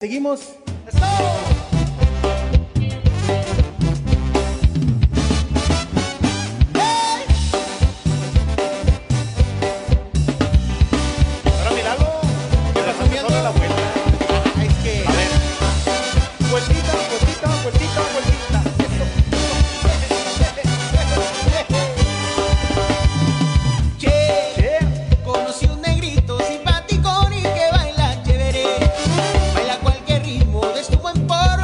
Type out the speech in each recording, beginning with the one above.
Seguimos. Ahora míralo, ¿qué pasó? Me sobra la vuelta. Es que. A ver, vueltita, vueltita, vueltita, vueltita. Che, conocí un negrito simpático y que baila chévere. Baila cualquier ritmo de su buen porro.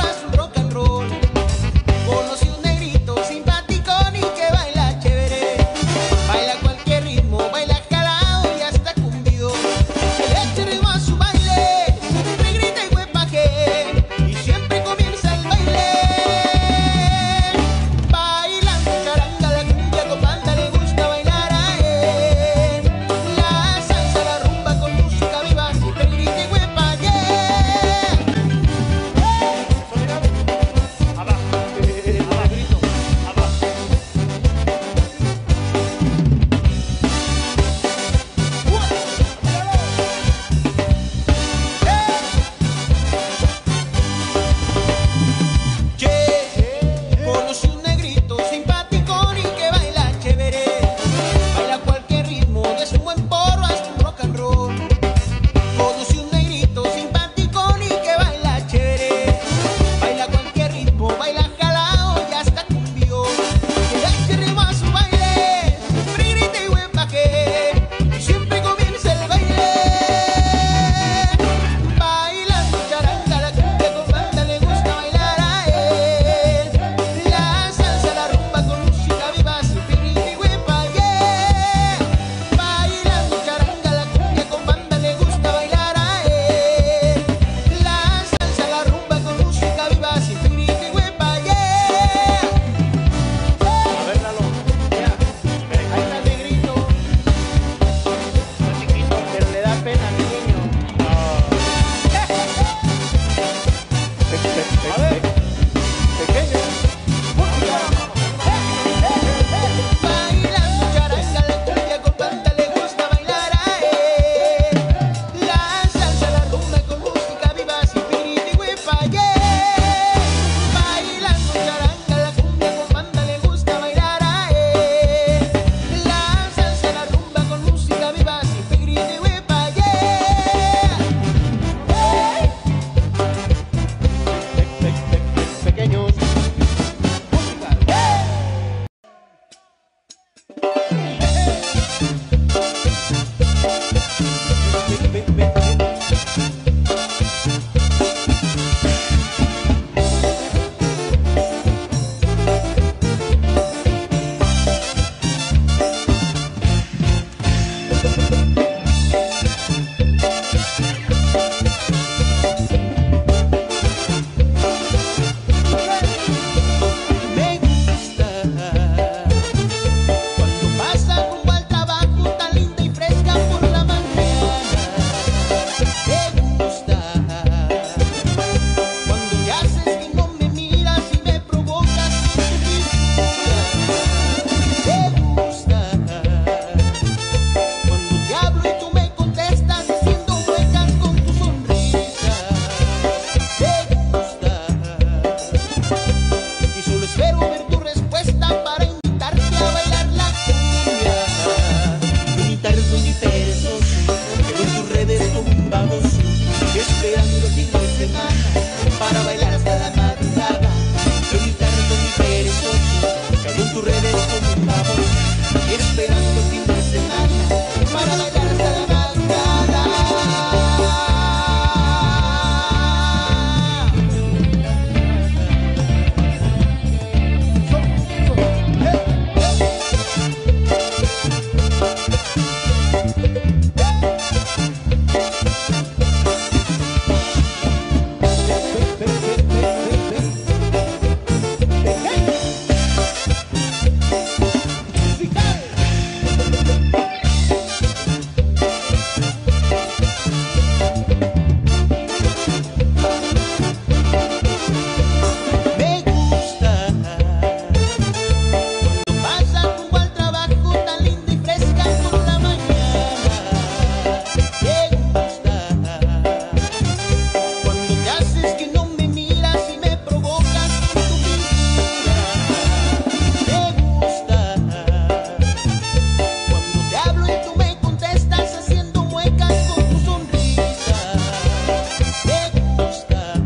gustar.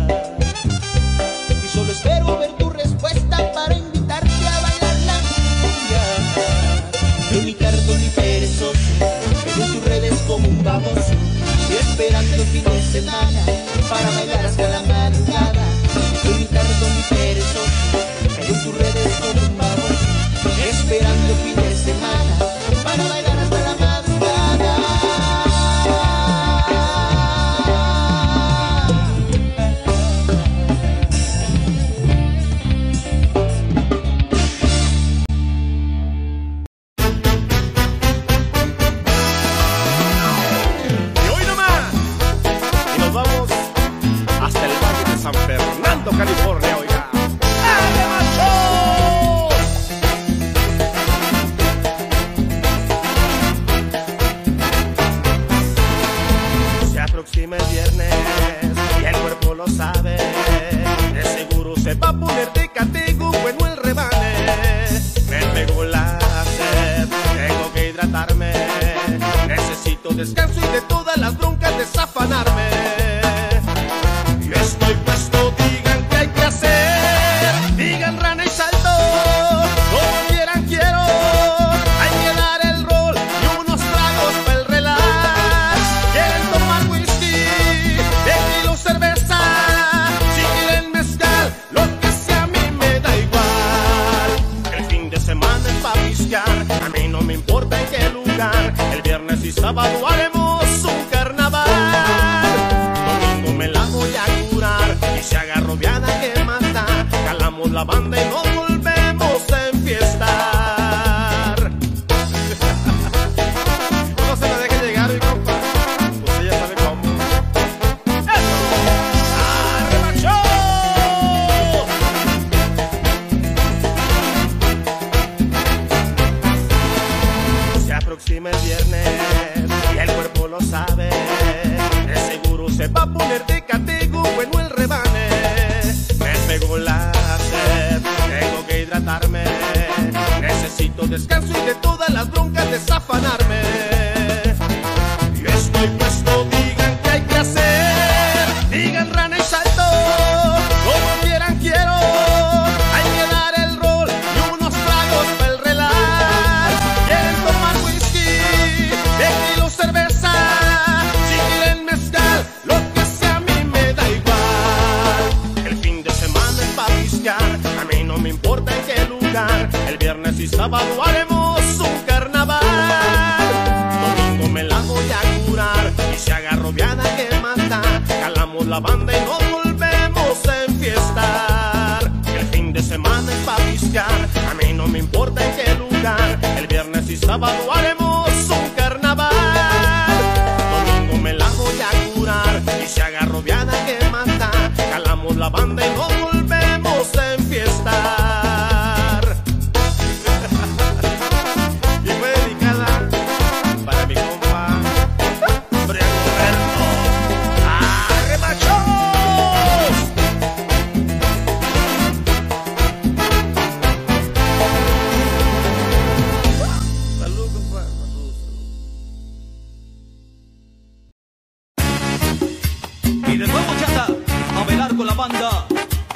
Y solo espero ver tu respuesta para invitarte a bailar la cumbia. Yo mi cartón y perezoso, pero en tus redes como un baboso, y esperando el fin de semana para bailar hasta la madrugada. Yo mi cartón y perezoso, pero en tus redes como un baboso, esperando el fin de semana para bailar hasta la madrugada. Y hoy nomás, y nos vamos hasta el Valle de San Fernando, California, oiga. ¡Ale, macho! Se aproxima el viernes y el cuerpo lo sabe. De seguro se va a poner de castigo bueno el rebane. Me pegó la sed, tengo que hidratarme. Necesito descanso y de todas las broncas desafanarme. Yo estoy puesto, digan qué hay que hacer. Digan rana y salto, como quieran quiero. Hay que dar el rol y unos tragos para el relax. Quieren tomar whisky, tequila, cerveza. Si quieren mezcal, lo que sea a mí me da igual. El fin de semana es pa' piscar, a mí no me importa en qué lugar. El viernes y sábado haremos un carnaval. Domingo me la voy a curar y si agarro viada que mata, calamos la banda y nos volvemos a enfiestar. No se me deje llegar, mi compa, usted ya sabe cómo. ¡Arre, macho! Se aproxima el viernes y el cuerpo lo sabe. De seguro se va a poner de castigo bueno el rebane. Me pegó la sed, tengo que hidratarme. Necesito descanso y de todas las broncas desafanarme. Yo estoy puesto, digan qué hay que hacer. Digan rana y salto, como quieran quiero. Hay que dar el rol y unos tragos para el relax. Quieren tomar whisky, tequila, cerveza. Si quieren mezcal, lo que sea a mí me da igual. El fin de semana es pa' piscar, a mí no me importa en qué lugar. El viernes y sábado haremos un carnaval. Domingo me la voy a curar y si agarro viada que mata, calamos la banda y nos volvemos a enfiestar. El fin de semana es pa' piscar, a mí no me importa en qué lugar. El viernes y sábado haremos un carnaval. Domingo me la voy a curar y si agarro viada que mata, calamos la banda y nos volvemos a enfiestar. Y fue dedicada para mi compa Brian Roberto. ¡Arre, machos! Salud, compa. Salud, salud. Y de nuevo chata, a bailar con la banda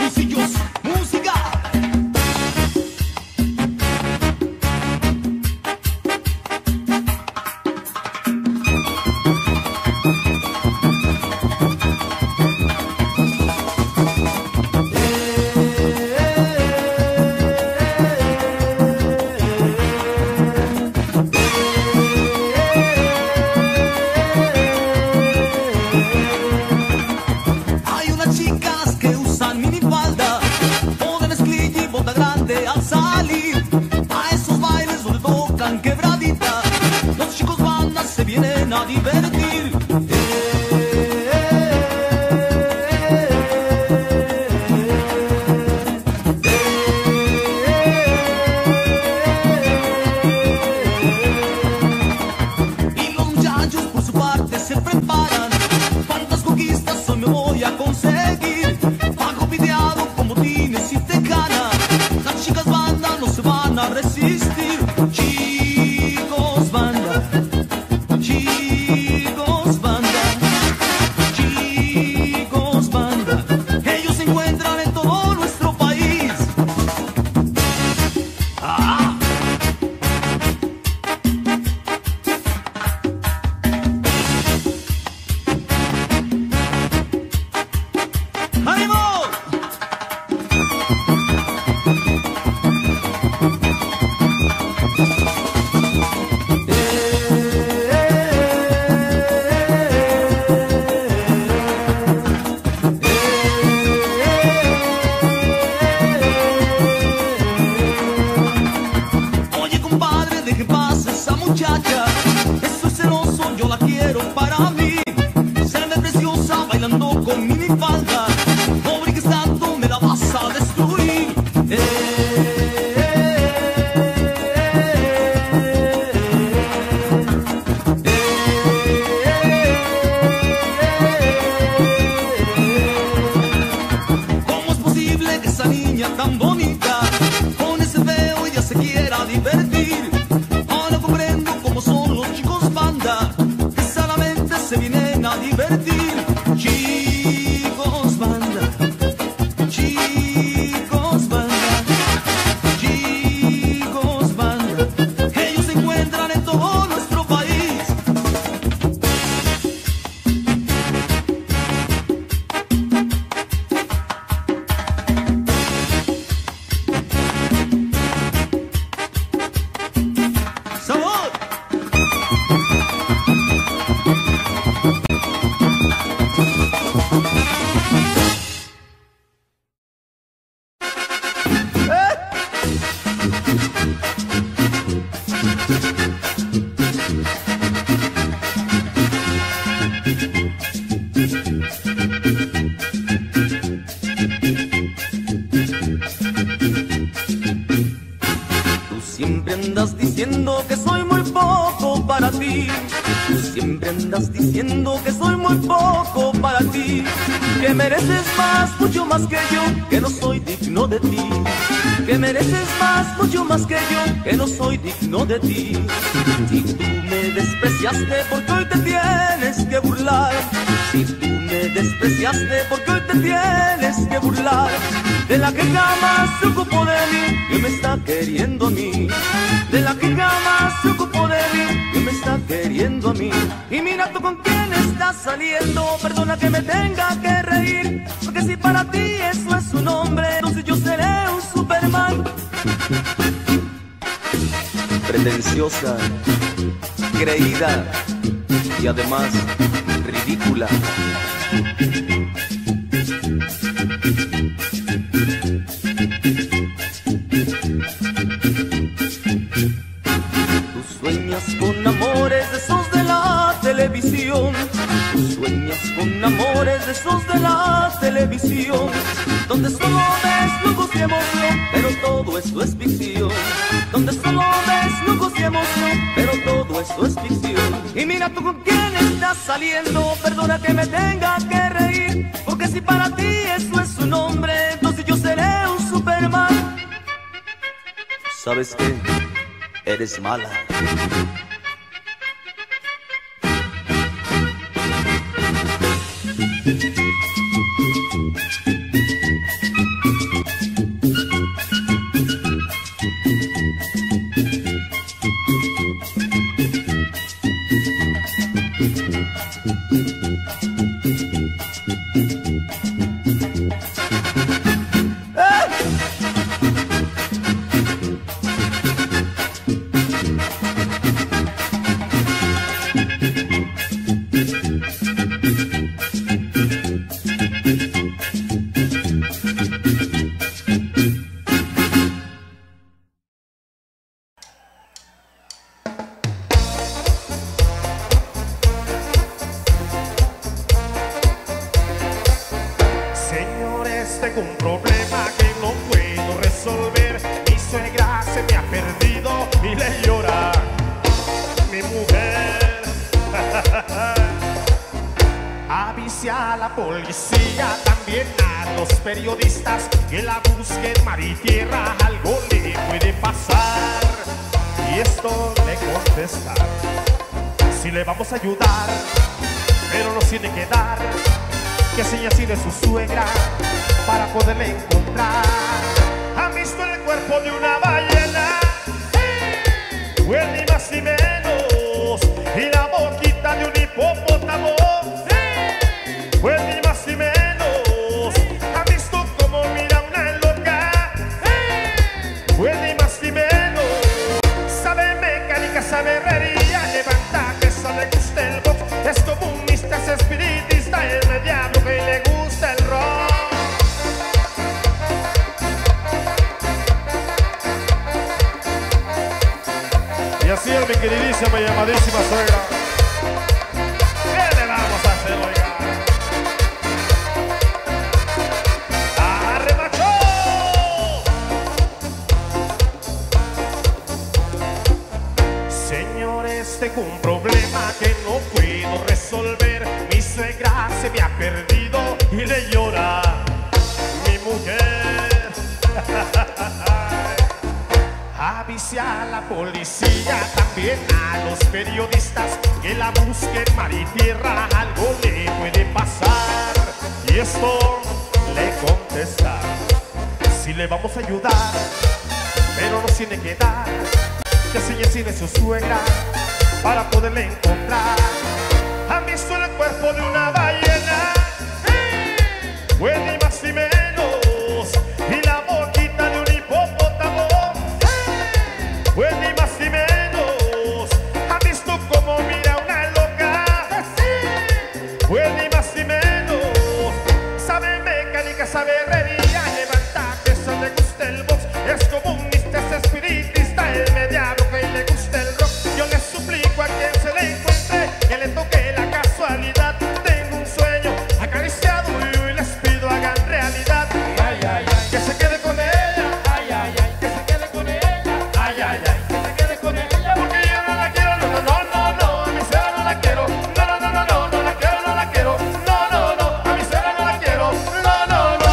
tan bonita, con ese feo ella se quiera divertir. Ahora comprendo cómo son los chicos banda, que solamente se vienen a divertir. Chicos banda, chicos banda, chicos banda, ellos se encuentran en todo nuestro país. ¡Sabor! Tú siempre andas diciendo que soy muy poco para ti. Tú siempre andas diciendo que soy muy poco para ti. Que mereces más, mucho más que yo, que no soy digno de ti. Que mereces más, mucho más que yo, que no soy digno de ti. Si tú me despreciaste, porque hoy te tienes que burlar. Si tú me despreciaste, porque hoy te tienes que burlar. De la que jamás se ocupó de mí, que me está queriendo a mí. De la que jamás se ocupó de mí, que me está queriendo a mí. Y mira tú con quién estás saliendo, perdona que me tenga que reír, porque si para ti eso es un hombre, entonces yo seré un Superman. Pretenciosa, creída y además ridícula. Tú sueñas con amores de esos de la televisión. Tú sueñas con amores de esos de la televisión, donde solo ves lujos y emoción, pero todo esto es ficción. Donde solo ves lujos y emoción, pero todo esto es ficción. Y mira tú con quién estás saliendo, perdona que me tenga que reír, porque si para ti eso es un hombre, entonces yo seré un Superman. ¿Sabes qué? Eres mala. Tengo un problema que no puedo resolver. Mi suegra se me ha perdido y le llora mi mujer. Avise a la policía, también a los periodistas, que la busquen mar y tierra, algo le puede pasar. Y esto le contesta: si le vamos a ayudar, pero nos tiene que dar que señas de su suegra para poderle encontrar. ¿Han visto el cuerpo de una ballena? Pues ni más ni menos. Y la boquita de un hipopótamo. Pues ni más ni menos. ¿Han visto cómo mira una loca? Pues ni más ni menos. Sabe mecánica, sabe herrería, levanta que le gusta el box. Es comunista, es espiritista, es el diablo que le gusta el rock. Y así es mi queridísima y amadísima suegra. ¿Qué le vamos a hacer, oiga? ¡Arre, macho! Señores, tengo un problema que no puedo resolver. Mi suegra se me ha perdido y le llora mi mujer. avise a la policía, también a los periodistas que la busquen mar y tierra, algo le puede pasar. Y esto le contesta: sí le vamos a ayudar, pero nos tiene que dar que se encine su suegra para poderle encontrar. ¿Han visto el cuerpo de una ballena? Pues ni más ni menos. Y la boquita de un hipopótamo. Pues ni más ni menos. ¿Han visto cómo mira una loca? Pues ni más ni menos. Sabe mecánica, sabe herrería, levanta pesas, le gusta el box, es comunista, es espiritista, el mediano que le gusta el rock. Yo le suplico a quien se le encuentre que le toque la casualidad. Tengo un sueño acariciado y hoy les pido hagan realidad. Ay, ay, ay, que se quede con ella. Ay, ay, ay, que se quede con ella. Ay, ay, ay, que se quede con ella. Porque yo no la quiero, no, no, no, no, no. A mi suegra no la quiero. No, no, no, no, no, no la quiero, no la quiero. No, no, no, a mi suegra no la quiero. No, no, no.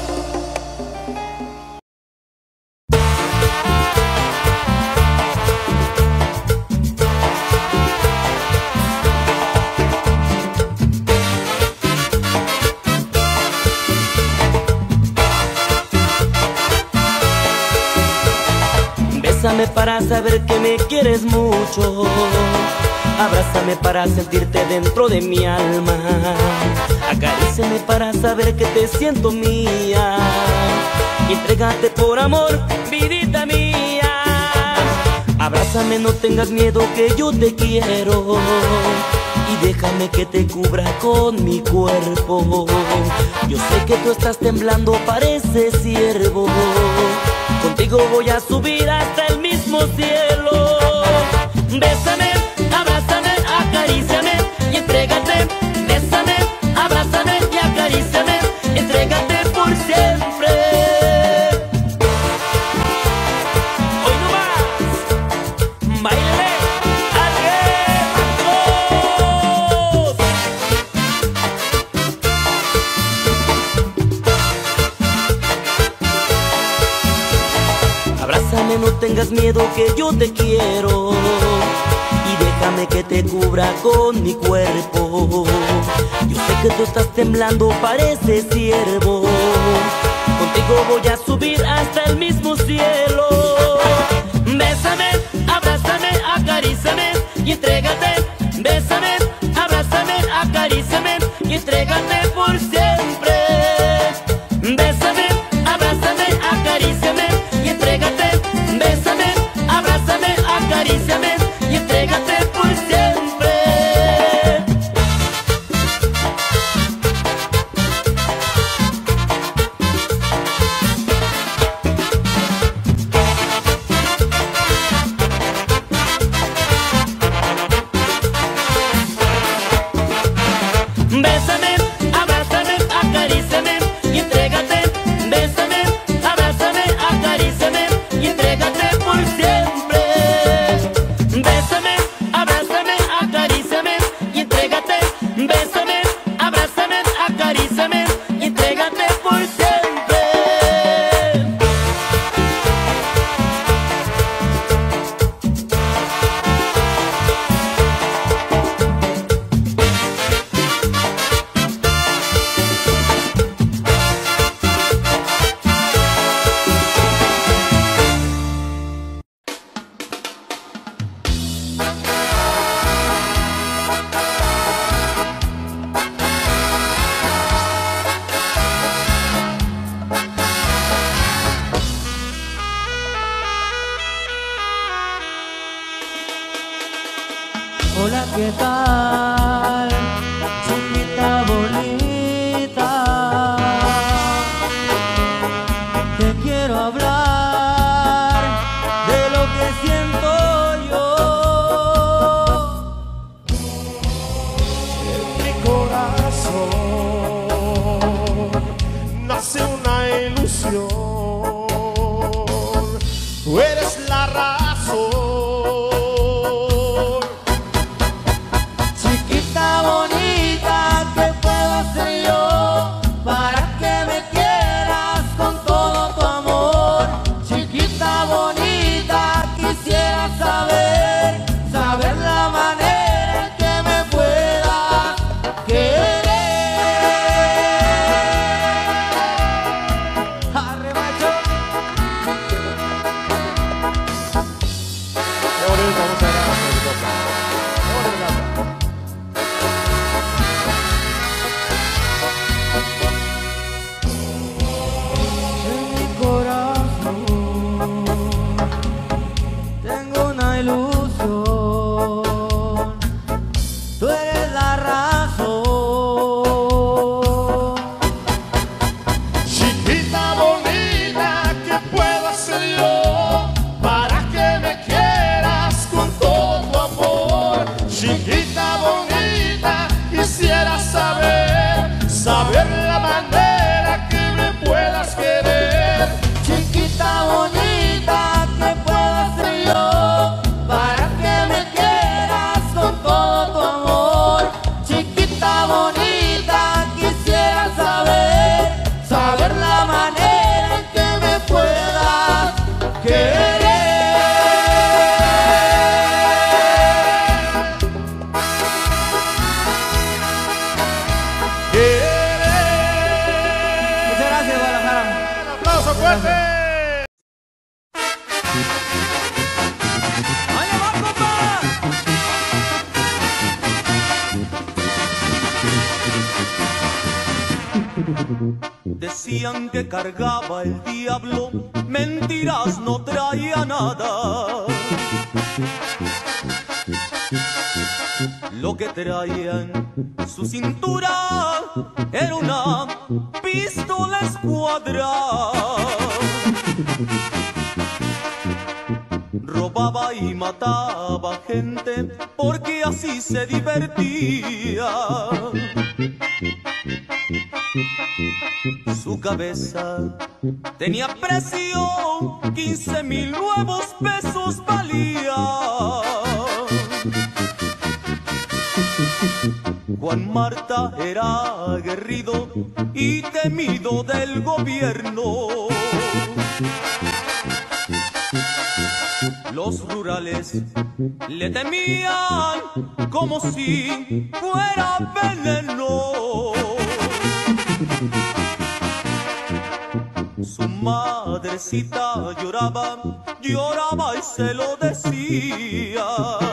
Bésame para saber que me quieres mucho, abrázame para sentirte dentro de mi alma, acaríciame para saber que te siento mía, y entrégate por amor, vidita mía. Abrázame, no tengas miedo que yo te quiero, y déjame que te cubra con mi cuerpo. Yo sé que tú estás temblando, pareces ciervo. Contigo voy a subir hasta el mismo cielo. Bésame, abrázame, acaríciame y entrégate. Bésame, abrázame y acaríciame, entrégate por siempre. Hoy no más, bailale, Alejandros. Abrázame, no tengas miedo que yo te quiero, y déjame que te cubra con mi cuerpo. Yo sé que tú estás temblando, pareces ciervo. Contigo voy a subir hasta el mismo cielo. Bésame, abrázame, acaríciame y entrégate. Bésame, abrázame, acaríciame y entrégate por siempre. Bésame, abrázame, acaríciame y entrégate. Bésame, abrázame, acaríciame y entrégate por siempre. Bésame, abrázame, acaríciame y entrégate. Bésame, abrázame, acaríciame y entrégate por siempre. Bésame, abrázame, acaríciame y entrégate. Bésame, abrázame, acaríciame y entrégate por siempre. Hola, ¿qué tal? Chiquita bonita, te quiero hablar de lo que siento yo. En mi corazón nace una ilusión. Tú eres la razón. Chiquita bonita, ¿qué puedo hacer yo para que me quieras con todo tu amor? Chiquita bonita, gracias, Guadalajara. ¡Un aplauso fuerte! ¡Ahí va, compa! Decían que cargaba el diablo, mentiras, no traía nada. Lo que traía en su cintura era una pistola escuadra. Robaba y mataba gente porque así se divertía. Su cabeza tenía precio, 15,000 nuevos pesos valía. Juan Marta era aguerrido y temido del gobierno. Los rurales le temían como si fuera veneno. Su madrecita lloraba, lloraba y se lo decía.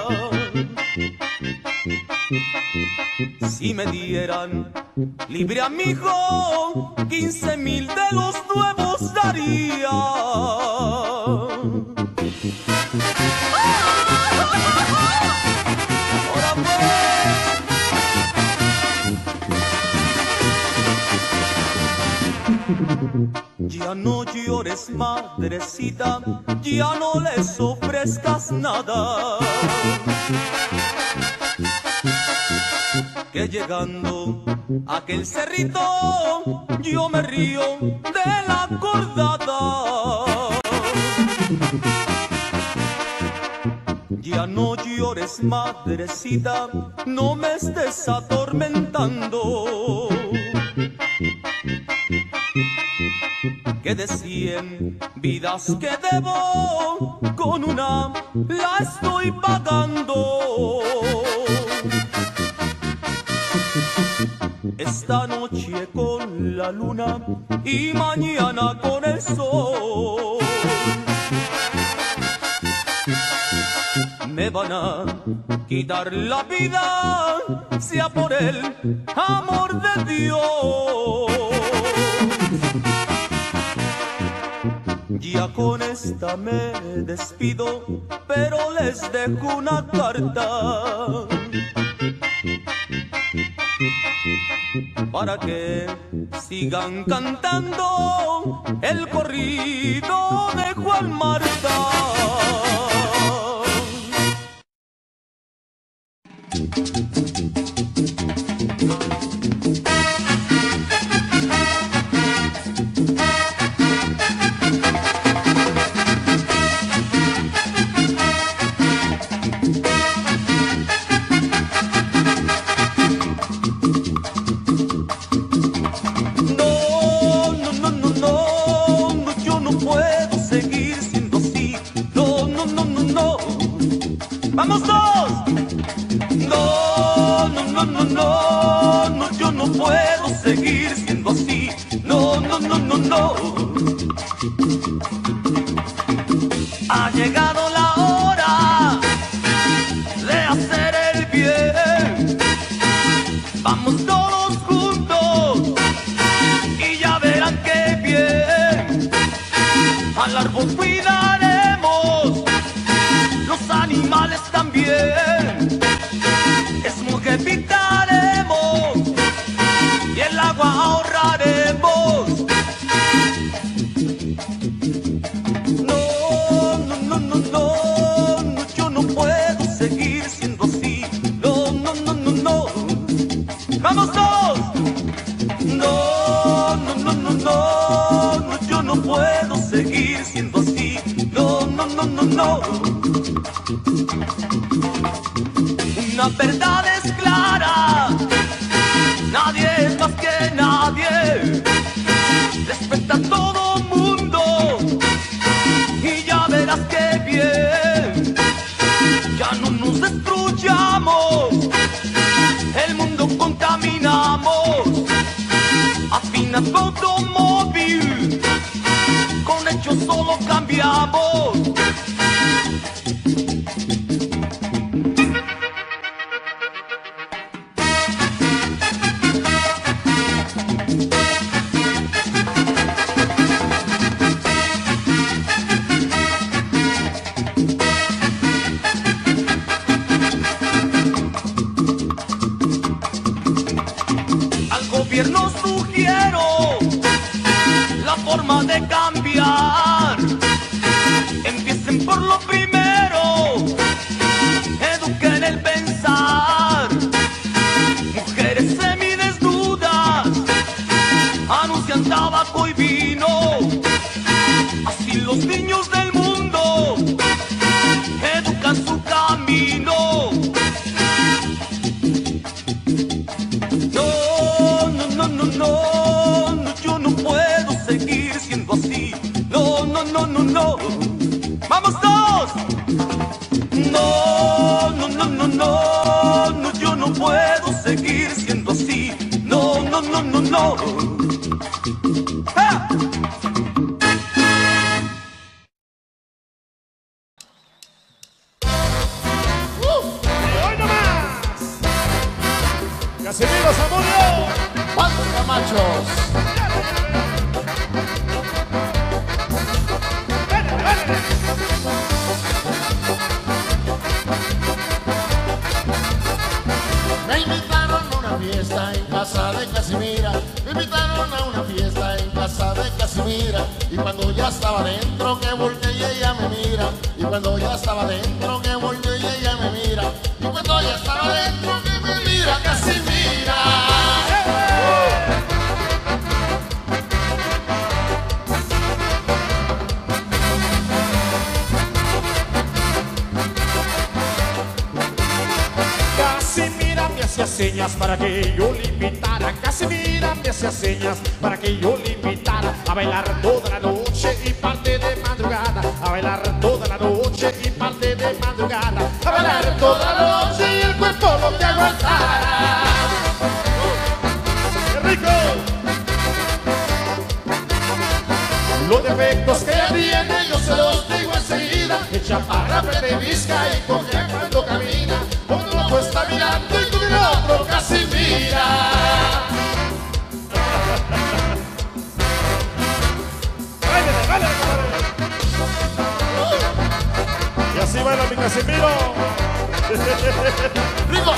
Si me dieran libre a mi hijo, 15,000 de los nuevos daría. ¡Ahora pues! Ya no llores, madrecita, ya no les ofrezcas nada. Que llegando a aquel cerrito, yo me río de la acordada. Ya no llores, madrecita, no me estés atormentando. Que de 100 vidas que debo, con una la estoy pagando. Esta noche con la luna y mañana con el sol. Me van a quitar la vida, sea por el amor de Dios. Ya con esta me despido, pero les dejo una carta. Para que sigan cantando el corrido de Juan Marta. ¡Vamos todos! No, no, no, no, no, no, yo no puedo seguir siendo así. No, no, no, no, no. Ha llegado la hora de hacer el bien. Vamos todos juntos y ya verán qué bien. Al árbol cuidaremos, los animales también. Esmuge pintaremos y el agua ahorraremos. No, no, no, no, no, no, yo no puedo seguir siendo así. No, no, no, no, no. ¡Vamos todos! No, no, no, no, no, no, yo no puedo seguir siendo así. No, no, no, no, no. Una verdad es clara, nadie es más que nadie. Respeta a todo mundo y ya verás qué bien. Ya no nos destruyamos, el mundo contaminamos. Afina todo móvil, con hechos solo cambiamos. Al gobierno sugiero la forma de cambiar. Empiecen por lo primero, eduquen el pensar. Mujeres semidesnudas anuncian tabaco y vino. Así los niños del mundo educan su camino. No, yo no puedo seguir siendo así. No. ¡Vamos todos! No, yo no puedo seguir siendo así. No. ¡Ah! ¡Hoy nomás! ¡Casimiro Zamudio! ¡Banda machos! Me invitaron a una fiesta en casa de Casimira. Me invitaron a una fiesta en casa de Casimira. Y cuando ya estaba dentro que volteé y ella me mira. Y cuando ya estaba dentro que volteé y ella me mira. Y cuando ya estaba dentro que me mira Casimira. Casimira me hacía señas para que yo le invitara. Casimira me hacía señas para que yo le invitara a bailar toda la noche y parte de madrugada. A bailar toda la noche y parte de madrugada. A bailar toda la noche y el cuerpo lo que aguantara. ¡Qué rico! Los defectos que tiene yo se los digo enseguida. Echa para de visca y coge cuando camina. Con un ojo está mirando y con el otro casi mira. ¡Váyale! Y así baila mi Casimiro. ¡Rico!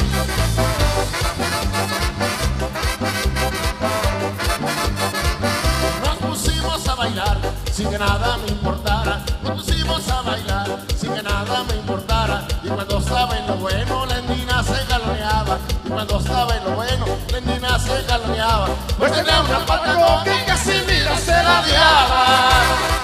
Nos pusimos a bailar sin que nada me importara. Nos pusimos a bailar sin que nada me importara. Y cuando estaba en lo bueno, la endina se galoneaba. Y cuando estaba en lo bueno, la endina se galoneaba. Pues tenía una pata con que Casimira se ladeaba.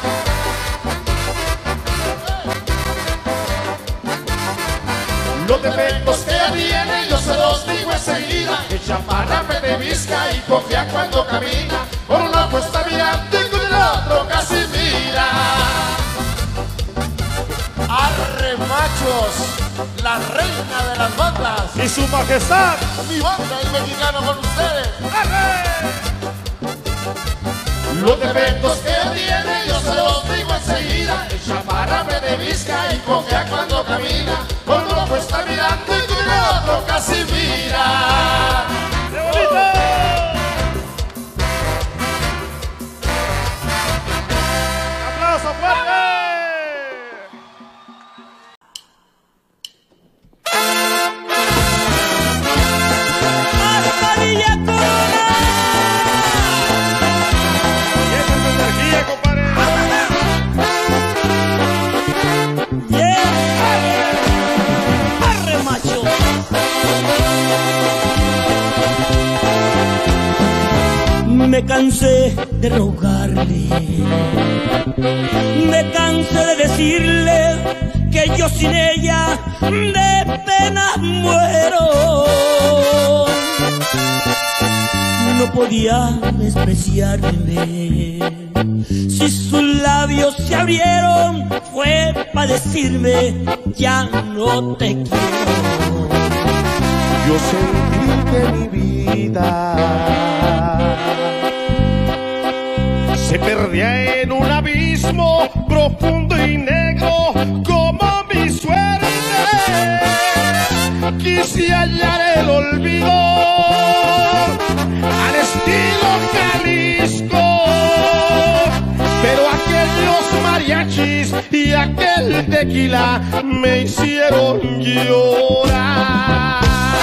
Los defectos que tiene yo se los digo enseguida. Echa para de visca y confía cuando camina. Con un ojo está mirando y con el otro casi mira. ¡Arre machos! La reina de las bandas. Y su majestad. Mi banda, el mexicano con ustedes. Los defectos que tiene yo se los digo enseguida. Echa para de visca y confía cuando camina. Con un ojo está mirando y con el otro casi mira. ¡Qué bonito! ¡Aplauso fuerte! Me cansé de rogarle, me cansé de decirle que yo sin ella de pena muero. No podía despreciarme, si sus labios se abrieron fue para decirme ya no te quiero. Yo sentí que mi vida se perdía en un abismo profundo y negro como mi suerte. Quise hallar el olvido al estilo Jalisco, pero aquellos mariachis y aquel tequila me hicieron llorar.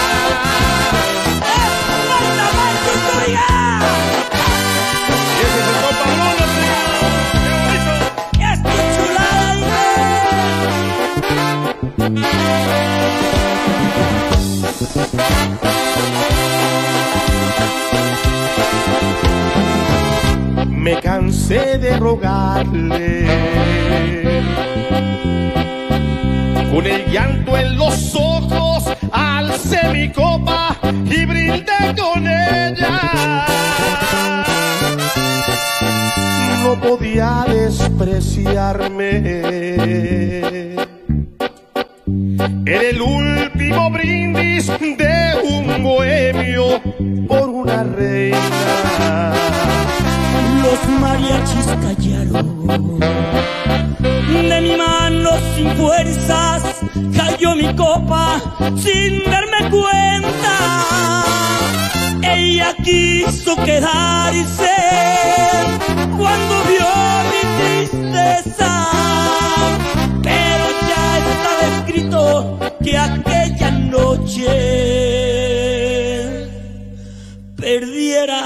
Me cansé de rogarle, con el llanto en los ojos alcé mi copa y brindé con ella. No podía despreciarme. Era el último brindis de un bohemio por una reina. Los mariachis callaron, de mi mano sin fuerzas cayó mi copa sin darme cuenta. Ella quiso quedarse cuando vio mi tristeza, pero ya estaba escrito que aquella noche perdiera.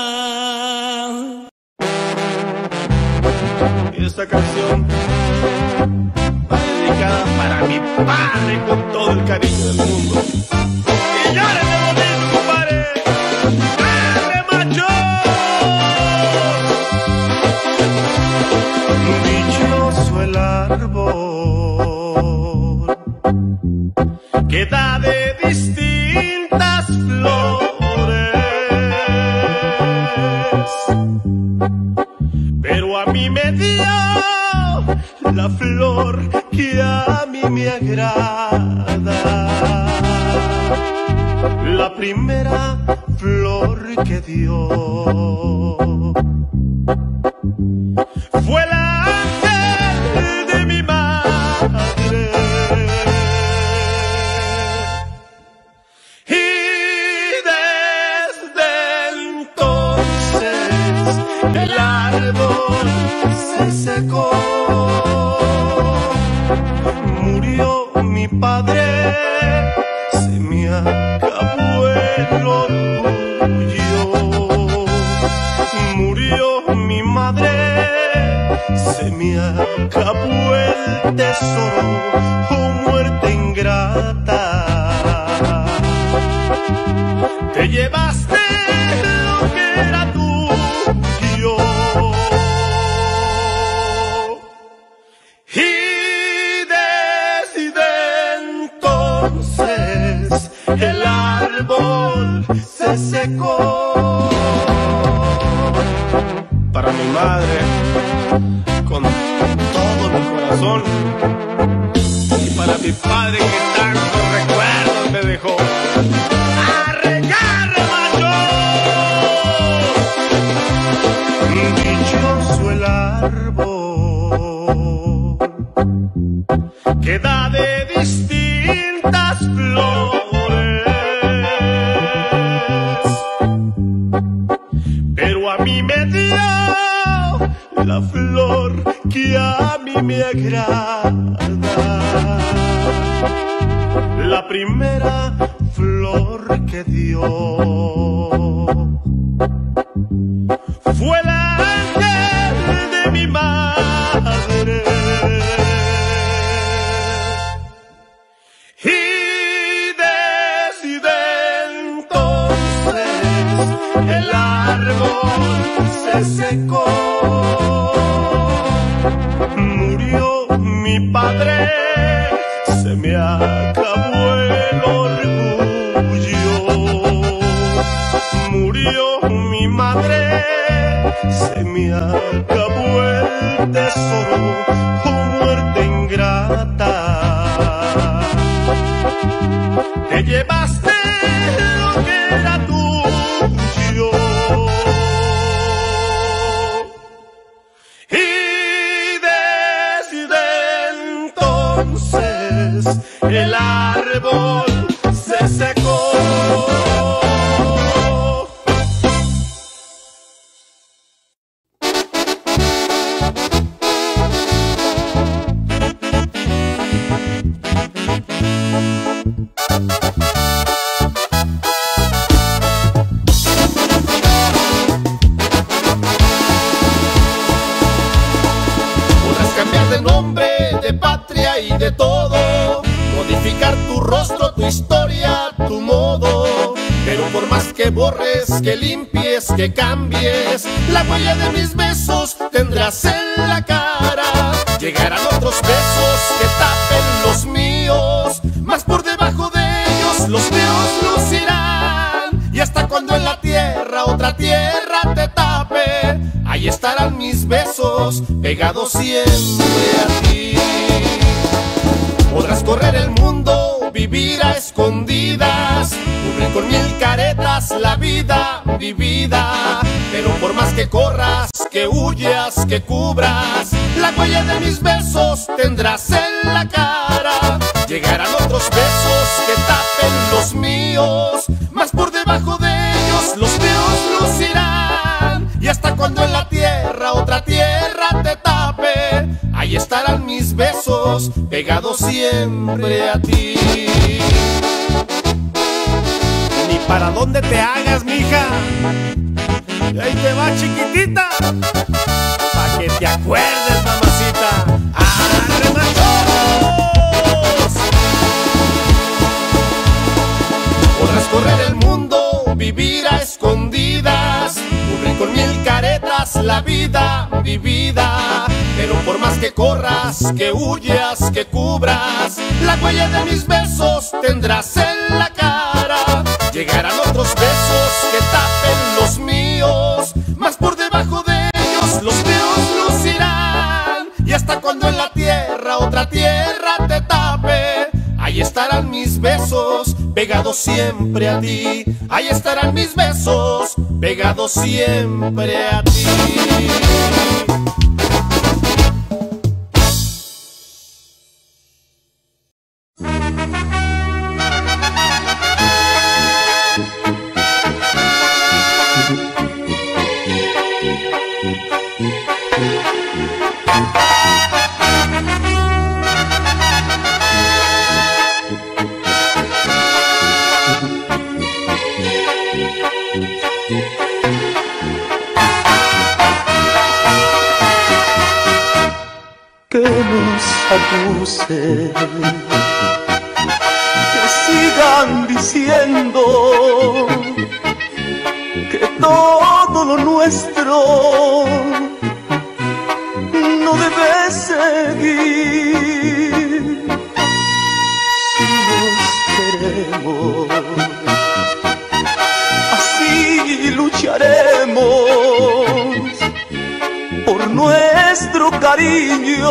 Esta canción va dedicada para mi padre con todo el cariño del mundo. Y llárele bonito, compadre. ¡Dale, macho! Dichoso el árbol que da de distintas flores, pero a mí me dio la flor que a mí me agrada. La primera flor que dio fue el ángel de mi madre. Y desde entonces el árbol se secó. Murió mi padre, se me acabó el orgullo. Murió mi madre, se me acabó el tesoro. Oh, muerte ingrata, te llevaste lo que era tuyo. Y desde entonces el árbol se secó. Para mi madre, con todo mi corazón, y para mi padre que tantos recuerdos me dejó. ¡Arreglar, macho! Dichoso el árbol que da de distintas flores, pero a mí me dio la flor que a mí me agrada. La primera flor que dio fue el ángel de mi madre. Y desde entonces el árbol se secó. Murió mi padre, se me acabó el orgullo. Murió mi madre, se me acabó el tesoro. Oh, muerte ingrata, te llevaste lo que era tuyo. el árbol se secó. De todo, modificar tu rostro, tu historia, tu modo, pero por más que borres, que limpies, que cambies, la huella de mis besos tendrás en la cara. Llegarán otros besos que tapen los míos, más por debajo de ellos los míos lucirán. Y hasta cuando en la tierra otra tierra te tape, ahí estarán mis besos pegados siempre a ti. Podrás correr el mundo, vivir a escondidas, cubrir con mil caretas la vida vivida, pero por más que corras, que huyas, que cubras, la huella de mis besos tendrás en la cara. Llegarán otros besos que tapen los míos, más por debajo de ellos los míos lucirán. Y hasta cuando en la tierra otra tierra te tape, ahí estarán mis besos pegados siempre a ti. Ni para dónde te hagas, mija. Y ahí te va, chiquitita, pa' que te acuerdes, mamacita. ¡Arre, machos! Podrás correr el mundo, vivir a escondidas, cubrir con mil caretas la vida vivida, pero por más que corras, que huyas, que cubras, la huella de mis besos tendrás en la cara. Llegarán otros besos que tapen los míos, más por debajo de ellos los míos lucirán. Y hasta cuando en la tierra otra tierra te tape, ahí estarán mis besos pegados siempre a ti. Ahí estarán mis besos pegados siempre a ti. Que nos acuse, que sigan diciendo que todo lo nuestro no debe seguir. Si nos queremos, así lucharemos por nuestro cariño.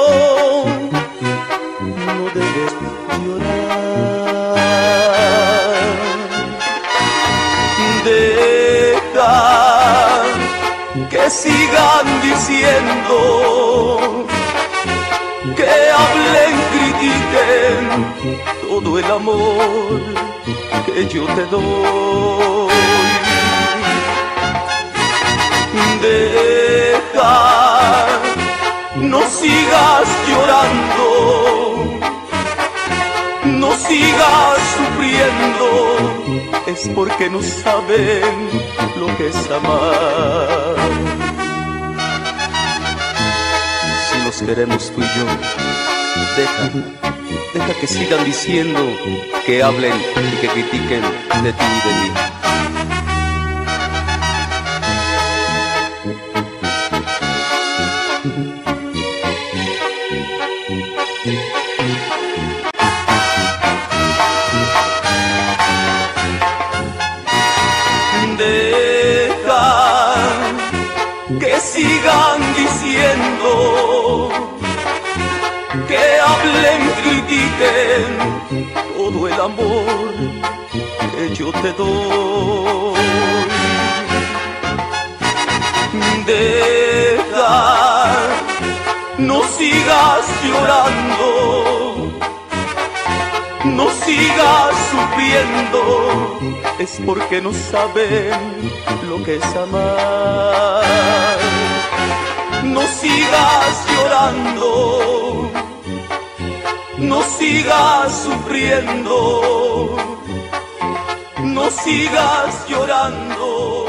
No debes llorar, deja que sigan diciendo, que hablen, critiquen todo el amor que yo te doy. Deja, no sigas llorando, no sigas sufriendo, es porque no saben lo que es amar. Si nos queremos tú y yo, deja que sigan diciendo, que hablen y que critiquen de ti y de mí. Deja que sigan diciendo, que hablen, critiquen todo el amor que yo te doy. Deja, no sigas llorando, No sigas sufriendo, es porque no saben lo que es amar. No sigas llorando, no sigas sufriendo, no sigas llorando,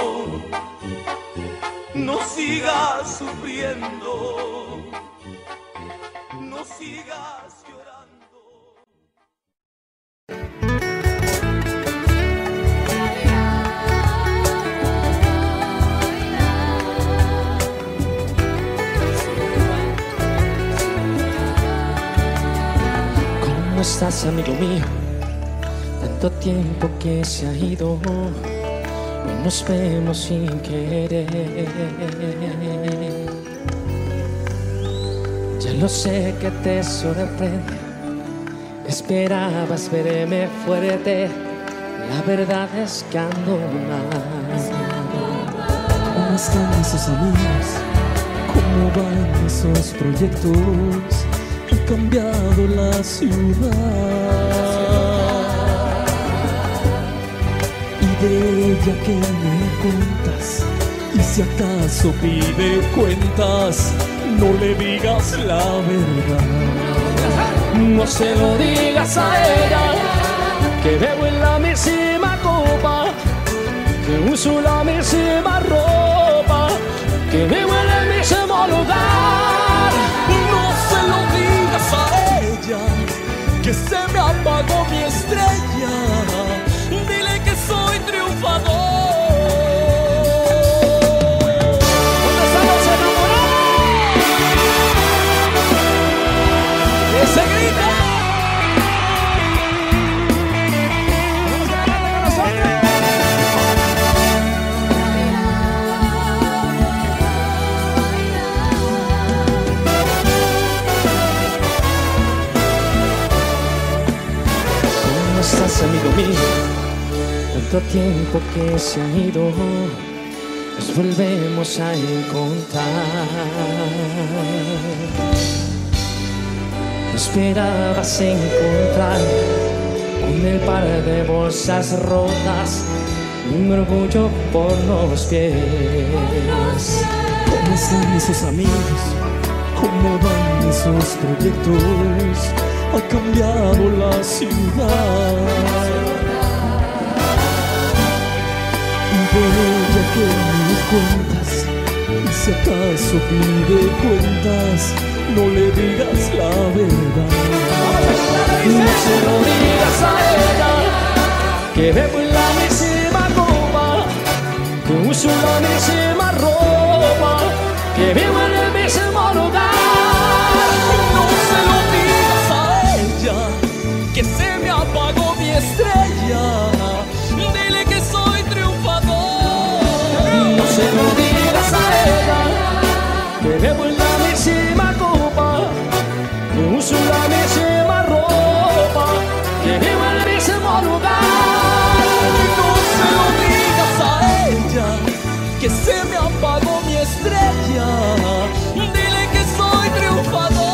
no sigas sufriendo, no sigas llorando. ¿Cómo estás, amigo mío? Tanto tiempo que se ha ido y nos vemos sin querer. Ya lo sé que te sorprende, esperabas verme fuerte, la verdad es que ando mal. ¿Cómo están esos amigos? ¿Cómo van esos proyectos? Ha cambiado la ciudad. Y de ella que me cuentas, y si acaso pide cuentas, no le digas la verdad. No se lo digas a ella, que bebo en la misma copa, que uso la misma ropa, que vivo en el mismo lugar. No se lo digas a ella, que se me apagó mi estrella. Dile que soy triunfador. ¿Dónde están los enamorados? ¡Que se grita! ¡Vamos a cantar con nosotros! ¿Cómo estás, amigo mío? Tanto tiempo que se ha ido, nos volvemos a encontrar. No esperabas encontrar con el par de bolsas rotas, un orgullo por los pies. ¿Cómo están esos amigos? ¿Cómo van esos proyectos? Ha cambiado la ciudad. Y de ella que me cuentas, y si acaso pide cuentas, no le digas la verdad. No se lo digas a ella, que bebo en la misma copa, que uso la misma ropa, que vivo en el mismo lugar. No se lo digas a ella, que se me apagó mi estrella. Dile que soy triunfador. No se lo digas a ella, que bebo en la misma copa, que uso la misma ropa, que vivo en el mismo lugar. No se lo digas a ella, que se me apagó mi estrella. Dile que soy triunfador.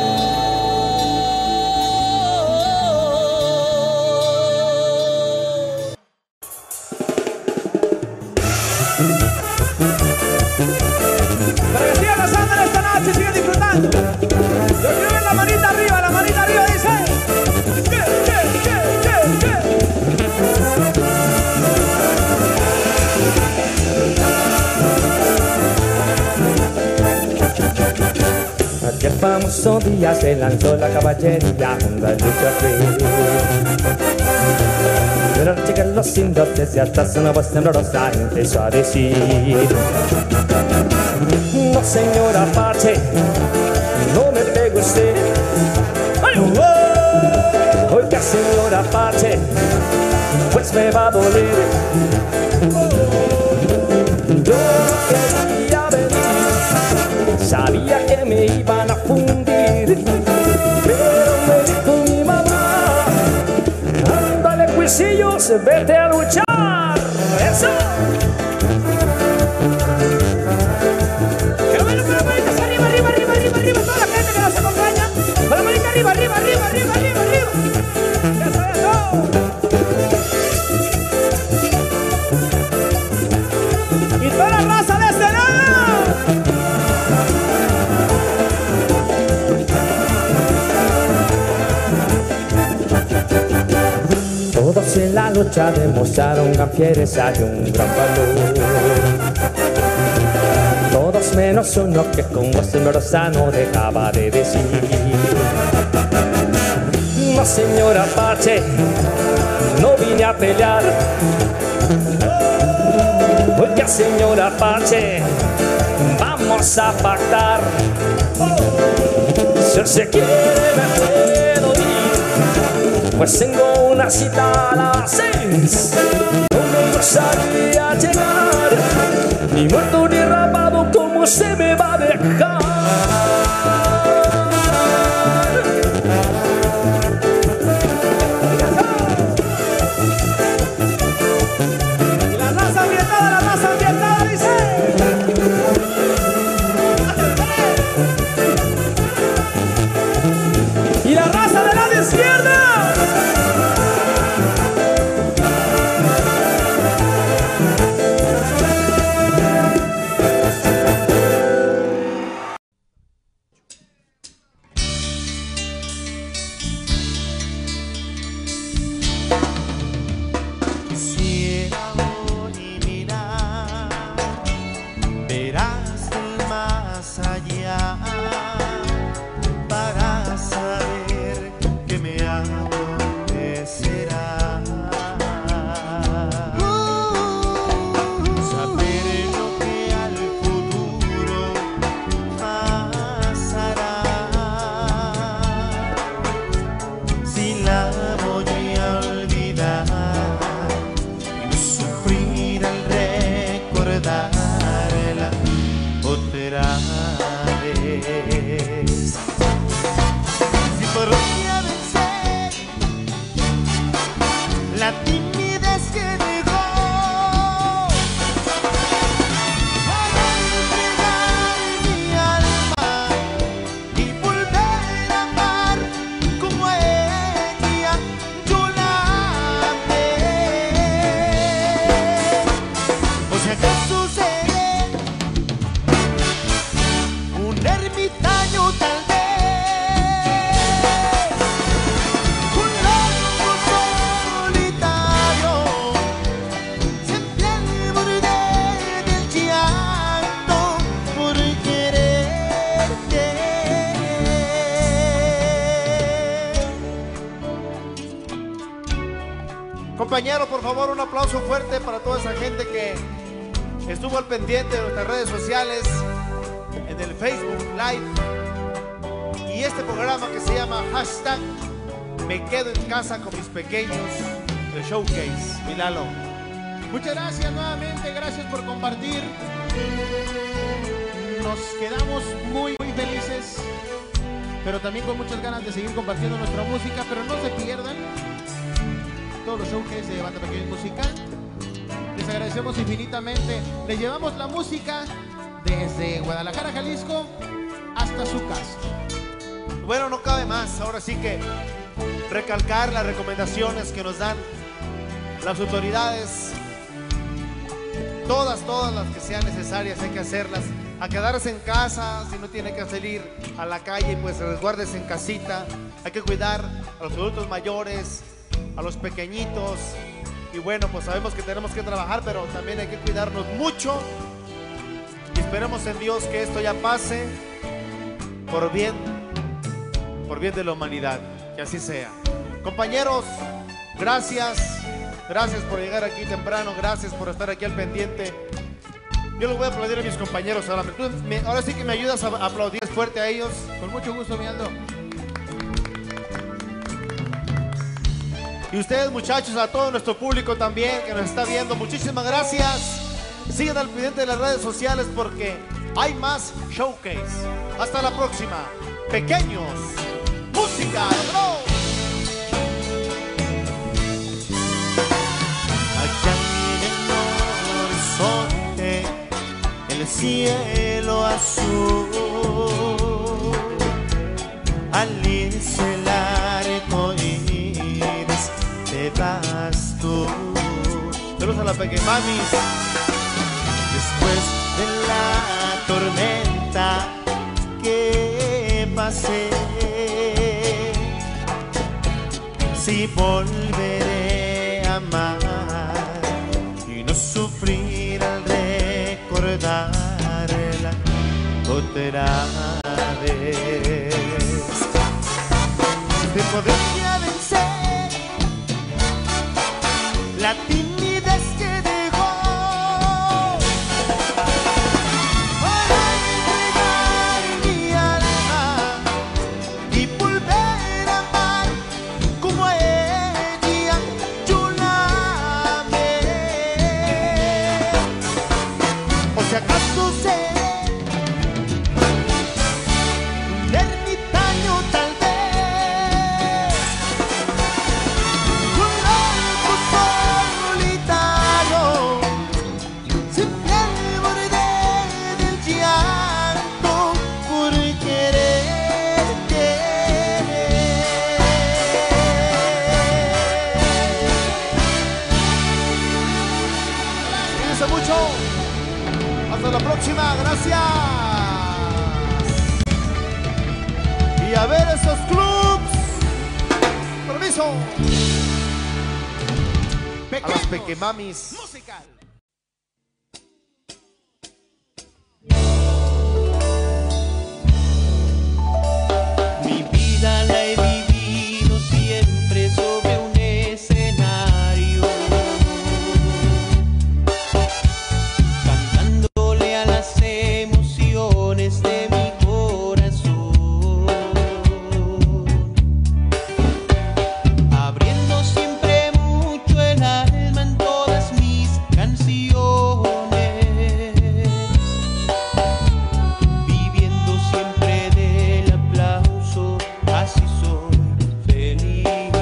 Para que sigan gozando esta noche y sigan disfrutando. Yo quiero ver la manita arriba dice. Aquel famoso día se lanzó la caballería junto al Lucha Free. Pero al llegar los indios desde atrás una voz temblorosa empezó a decir: no, señora Apache, no me pegue usted. Oiga, señora Apache, pues me va a doler. Yo quería venir, sabía que me iban a fundir, pero me dijo mi mamá: ándale, cuisillos, vete a luchar. ¡Eso! Quiero ver las manitas arriba, arriba, arriba, arriba, arriba. Toda la gente que nos acompaña. Con la manita arriba, arriba, arriba, arriba, arriba, arriba. Ya sabes. ya demostraron que fieres hay un gran valor. Todos menos uno que con voz temblorosa no dejaba de decir: no, señora Apache, no vine a pelear. Oiga, señora Apache, vamos a pactar. Si se quiere me puedo ir, pues tengo una cita a las 6. No me gustaría llegar, ni muerto ni rapado, como se me va a dejar. Compañero, por favor, un aplauso fuerte para toda esa gente que estuvo al pendiente de nuestras redes sociales, en el Facebook Live y este programa que se llama hashtag Me Quedo en Casa con Mis Pequeños, el Showcase. Mi Lalo. Muchas gracias nuevamente, gracias por compartir. Nos quedamos muy felices, pero también con muchas ganas de seguir compartiendo nuestra música, pero no se pierdan todos los showcases de Banda Pequeños Musical. Les agradecemos infinitamente. Les llevamos la música desde Guadalajara, Jalisco, hasta su casa. Bueno, no cabe más. Ahora sí que recalcar las recomendaciones que nos dan las autoridades. Todas las que sean necesarias hay que hacerlas. A quedarse en casa, si no tiene que salir a la calle, pues resguárdese en casita. Hay que cuidar a los adultos mayores, a los pequeñitos. Y bueno, pues sabemos que tenemos que trabajar, pero también hay que cuidarnos mucho. Y esperemos en Dios que esto ya pase por bien de la humanidad. Que así sea. Compañeros, gracias. Gracias por llegar aquí temprano. Gracias por estar aquí al pendiente. Yo les voy a aplaudir a mis compañeros ahora. Ahora sí que me ayudas a aplaudir fuerte a ellos. Con mucho gusto, mi Aldo. Y ustedes, muchachos, a todo nuestro público también que nos está viendo, muchísimas gracias. Sigan al pendiente de las redes sociales porque hay más showcase. Hasta la próxima. Pequeños, música, bro. Allá en el horizonte, el cielo azul, al irse el arco iris, te vas tú. Saludos a la Peque Mamis. Después de la tormenta que pasé, sí volveré a amar. otra vez. Te podría vencer la timidez que dejó para entregar mi alma y volver a amar como ella yo la amé. O si acaso seré un ermitaño tal vez, un loco solitario, siempre al borde del llanto por quererte. Cuídense mucho. Hasta la próxima. Gracias. Y a ver esos clubs. Permiso. A las pequemamis. Musical. Mi vida la he vivido siempre sobre un escenario, cantándole a las emociones de mi corazón, abriendo siempre mucho el alma en todas mis canciones, viviendo siempre del aplauso, así soy feliz.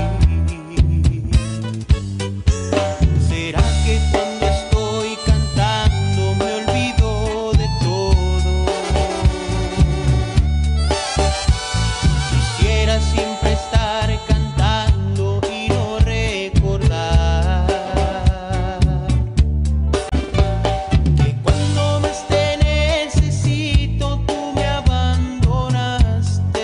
¿Será que cuando estoy cantando me olvido de todo? Quisiera siempre estar cantando y no recordar que cuando más te necesito tú me abandonaste.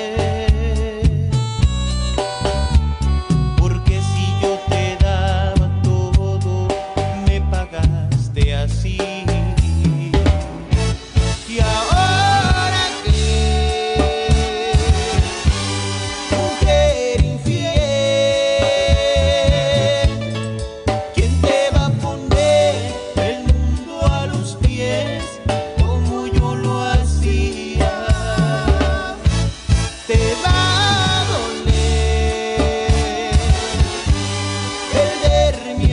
Porque si yo te daba todo, me pagaste así. Y ahora que, mujer infiel, ¿quién te va a poner el mundo a los pies como yo lo hacía? Te va a doler perder mi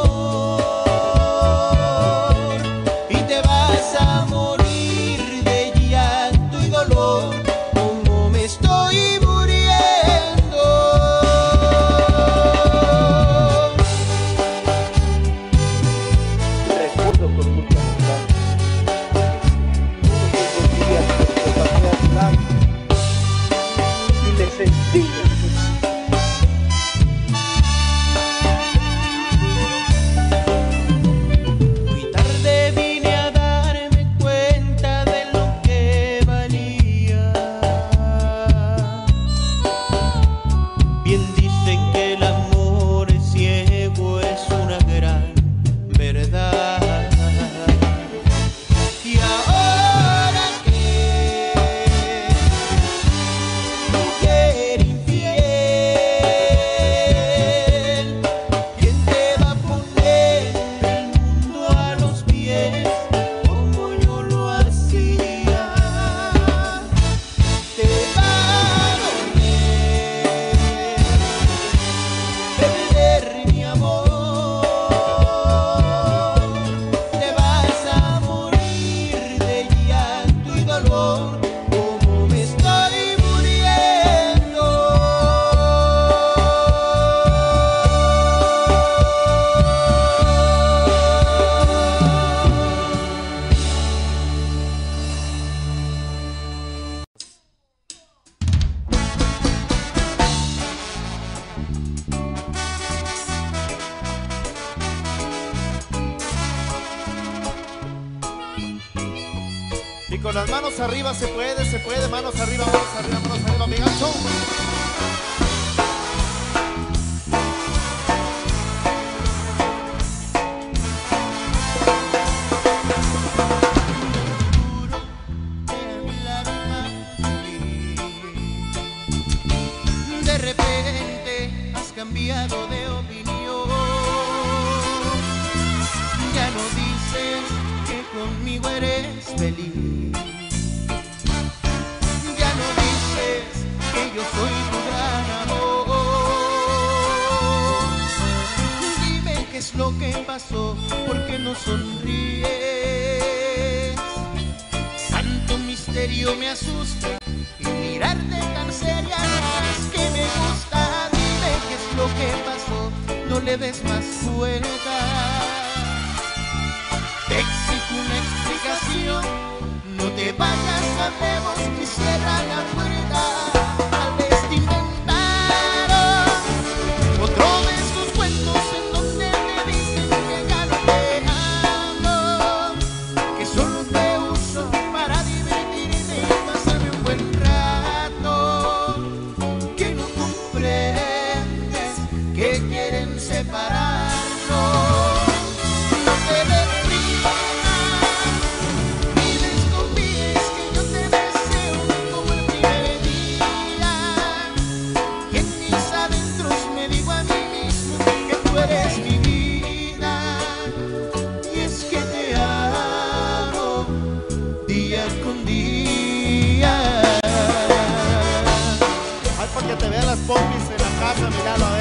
amor y te vas a morir de llanto y dolor como me estoy muriendo. Recuerdo con mucha nostalgia esos días que te pasé a tu lado y me sentí Muy tarde vine a darme cuenta de lo que valía. Bien dicen que el amor es ciego, es una gran verdad. Y ahora que, mujer infiel, ¿quién te va a poner el mundo a los pies como yo lo hacía? Te va a doler perder mi amor, te vas a morir de llanto y dolor como me estoy muriendo. Y con las manos arriba se puede, manos arriba, mi gancho. que no sonríes. Tanto misterio me asusta y mirarte tan seria más que me gusta. Dime qué es lo que pasó, no le des más vuelta. Te exijo una explicación, no te vayas, hablemos y cierra la puerta. Tal vez te inventaron otro de esos cuentos en donde te dicen que ya no te amo, que solo te uso para divertirme y pasarme un buen rato, que no comprendes que quieren separarnos. No te deprimas ni desconfíes que yo te deseo como el primer día, y en mis adentros me digo a mí mismo que tú eres mi vida, y es que te amo día con día. Ay, para que te vean las pompis en la casa, míralo, a ver.